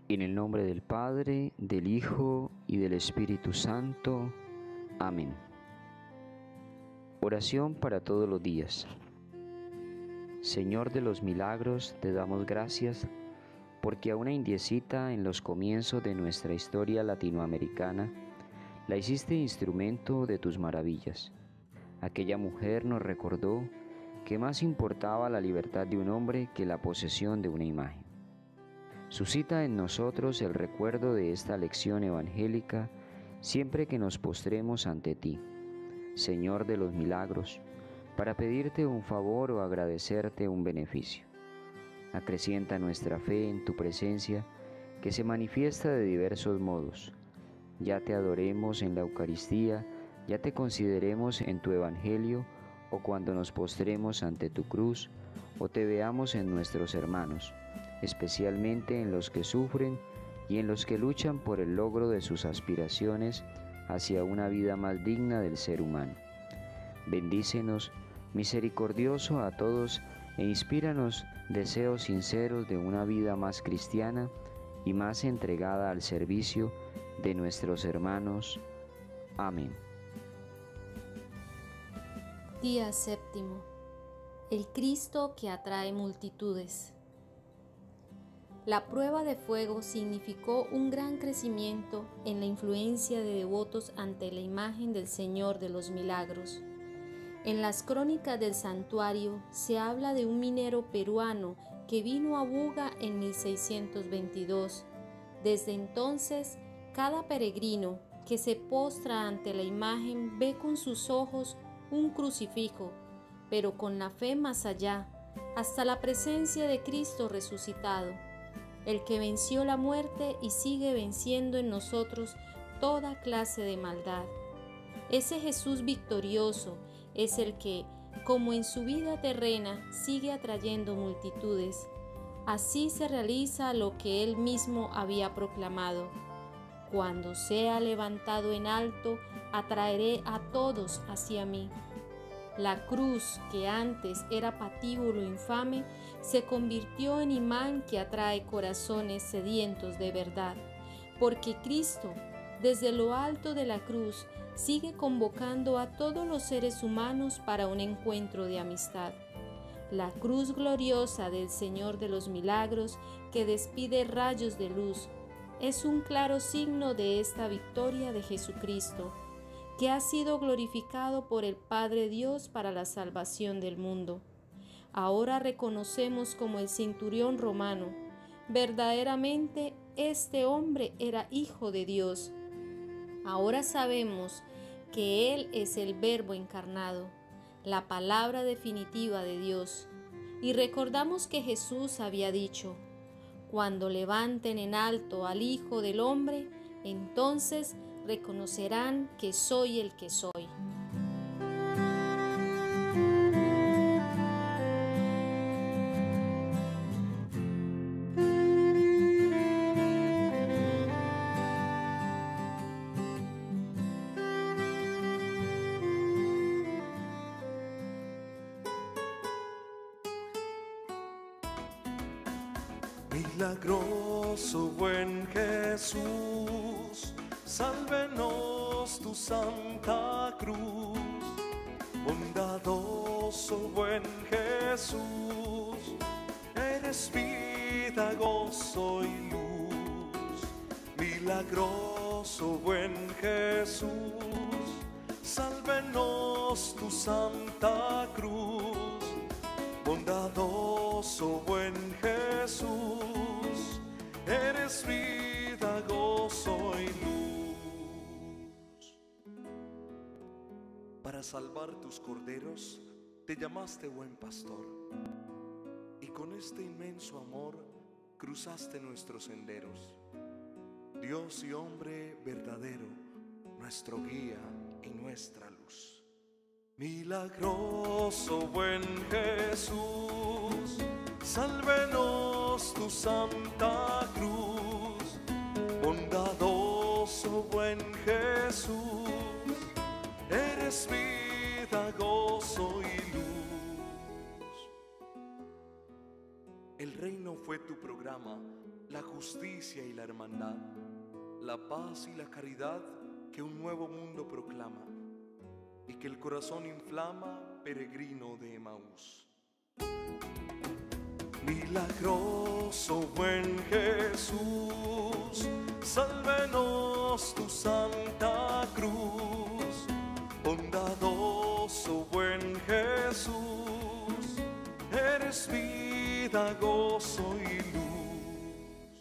En el nombre del Padre, del Hijo y del Espíritu Santo. Amén. Oración para todos los días. Señor de los milagros, te damos gracias porque a una indiecita en los comienzos de nuestra historia latinoamericana la hiciste instrumento de tus maravillas. Aquella mujer nos recordó que más importaba la libertad de un hombre que la posesión de una imagen. Suscita en nosotros el recuerdo de esta lección evangélica siempre que nos postremos ante ti, Señor de los milagros, para pedirte un favor o agradecerte un beneficio. Acrecienta nuestra fe en tu presencia, que se manifiesta de diversos modos. Ya te adoremos en la Eucaristía, ya te consideremos en tu Evangelio, o cuando nos postremos ante tu cruz, o te veamos en nuestros hermanos, especialmente en los que sufren y en los que luchan por el logro de sus aspiraciones hacia una vida más digna del ser humano. Bendícenos, misericordioso a todos, e inspíranos deseos sinceros de una vida más cristiana y más entregada al servicio de nuestros hermanos. Amén. Día séptimo. El Cristo que atrae multitudes. La prueba de fuego significó un gran crecimiento en la influencia de devotos ante la imagen del Señor de los Milagros. En las crónicas del santuario se habla de un minero peruano que vino a Buga en 1622. Desde entonces, cada peregrino que se postra ante la imagen ve con sus ojos un crucifijo, pero con la fe más allá, hasta la presencia de Cristo resucitado, el que venció la muerte y sigue venciendo en nosotros toda clase de maldad. Ese Jesús victorioso es el que, como en su vida terrena, sigue atrayendo multitudes. Así se realiza lo que él mismo había proclamado: cuando sea levantado en alto, atraeré a todos hacia mí. La cruz, que antes era patíbulo infame, se convirtió en imán que atrae corazones sedientos de verdad, porque Cristo, desde lo alto de la cruz, sigue convocando a todos los seres humanos para un encuentro de amistad. La cruz gloriosa del Señor de los Milagros, que despide rayos de luz, es un claro signo de esta victoria de Jesucristo, que ha sido glorificado por el Padre Dios para la salvación del mundo. Ahora reconocemos como el centurión romano, verdaderamente este hombre era hijo de Dios. Ahora sabemos que Él es el Verbo encarnado, la palabra definitiva de Dios. Y recordamos que Jesús había dicho: cuando levanten en alto al Hijo del Hombre, entonces reconocerán que soy el que soy. Milagroso buen Jesús, sálvenos tu santa cruz. Bondadoso buen Jesús, eres vida, gozo y luz. Milagroso buen Jesús, sálvenos tu santa cruz. Bondadoso buen Jesús, eres vida, gozo y luz. Para salvar tus corderos te llamaste buen pastor, y con este inmenso amor cruzaste nuestros senderos. Dios y hombre verdadero, nuestro guía y nuestra luz. Milagroso buen Jesús, sálvenos tu santa cruz. Bondadoso buen Jesús, eres vida, gozo y luz. El reino fue tu programa la justicia y la hermandad, la paz y la caridad que un nuevo mundo proclama y que el corazón inflama, peregrino de Emaús. Milagroso buen Jesús, sálvenos tu santa cruz. Bondadoso buen Jesús, eres vida, gozo y luz.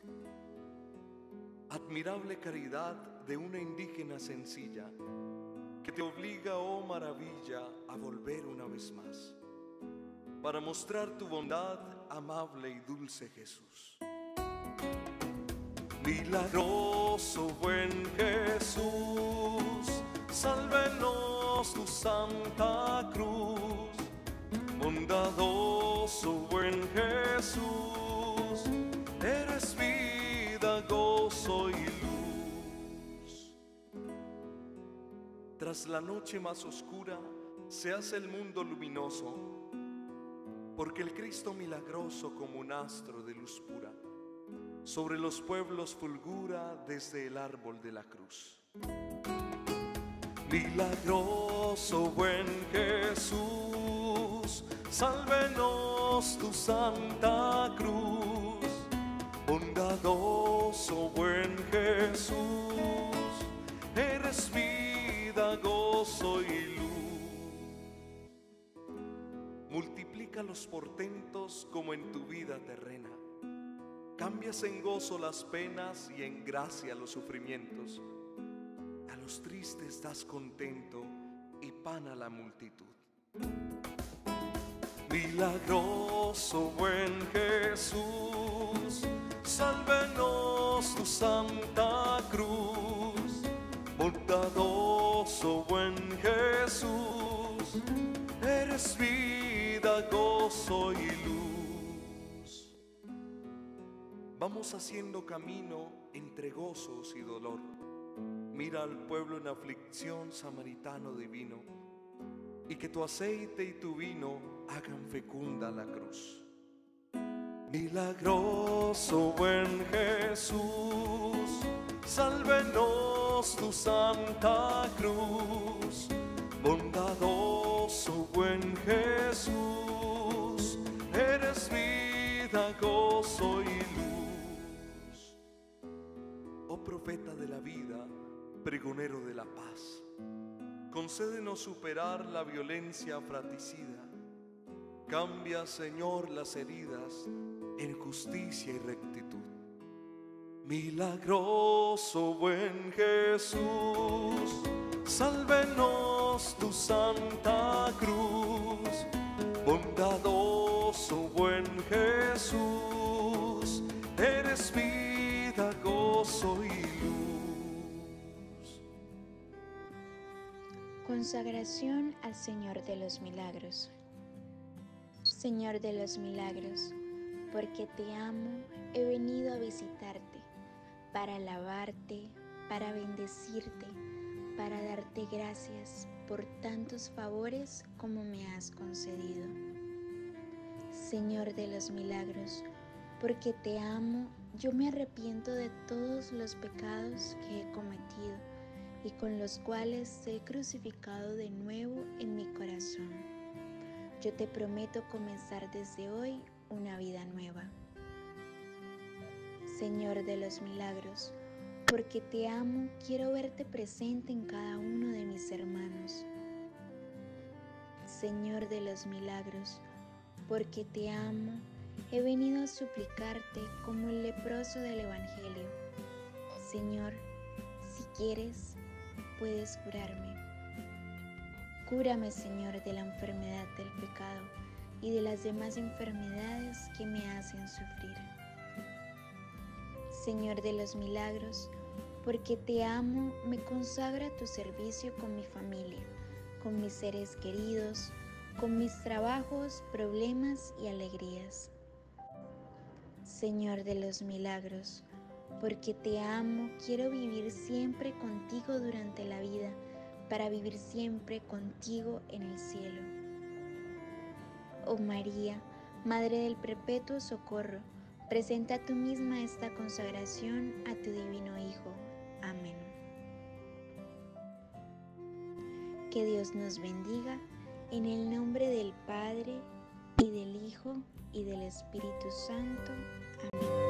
Admirable caridad de una indígena sencilla, que te obliga, oh maravilla, a volver una vez más, para mostrar tu bondad, amable y dulce Jesús. Milagroso buen Jesús, sálvenos tu santa cruz. Bondadoso buen Jesús, eres vida, gozo y luz. Tras la noche más oscura se hace el mundo luminoso, porque el Cristo milagroso como un astro de luz pura sobre los pueblos fulgura desde el árbol de la cruz. Milagroso buen Jesús, sálvenos tu santa cruz. Bondadoso buen Jesús, eres vida, gozo y luz. Multiplica los portentos como en tu vida terrena. Cambias en gozo las penas y en gracia los sufrimientos. A los tristes das contento y pan a la multitud. Milagroso buen Jesús, sálvenos tu santa cruz. Bondadoso buen Jesús, eres vida, gozo y luz. Vamos haciendo camino entre gozos y dolor. Mira al pueblo en aflicción, samaritano divino, y que tu aceite y tu vino hagan fecunda la cruz. Milagroso buen Jesús, sálvenos tu santa cruz. Bondadoso buen Jesús, eres vida, gozo y luz. Oh profeta de la vida, pregonero de la paz, concédenos superar la violencia fratricida. Cambia, Señor, las heridas en justicia y rectitud. Milagroso buen Jesús, sálvenos tu santa cruz. Bondadoso buen Jesús, eres vida, gozo y luz. Consagración al Señor de los Milagros. Señor de los milagros, porque te amo, he venido a visitarte, para alabarte, para bendecirte, para darte gracias por tantos favores como me has concedido. Señor de los milagros, porque te amo, yo me arrepiento de todos los pecados que he cometido y con los cuales he crucificado de nuevo en mi corazón. Yo te prometo comenzar desde hoy una vida nueva. Señor de los milagros, porque te amo, quiero verte presente en cada uno de mis hermanos. Señor de los milagros, porque te amo, he venido a suplicarte como el leproso del Evangelio. Señor, si quieres, puedes curarme. Cúrame, Señor, de la enfermedad del pecado y de las demás enfermedades que me hacen sufrir. Señor de los milagros, porque te amo, me consagro a tu servicio con mi familia, con mis seres queridos, con mis trabajos, problemas y alegrías. Señor de los milagros, porque te amo, quiero vivir siempre contigo durante la vida, para vivir siempre contigo en el cielo. Oh María, Madre del Perpetuo Socorro, presenta tú misma esta consagración a tu divino Hijo. Amén. Que Dios nos bendiga en el nombre del Padre, y del Hijo, y del Espíritu Santo. Amén.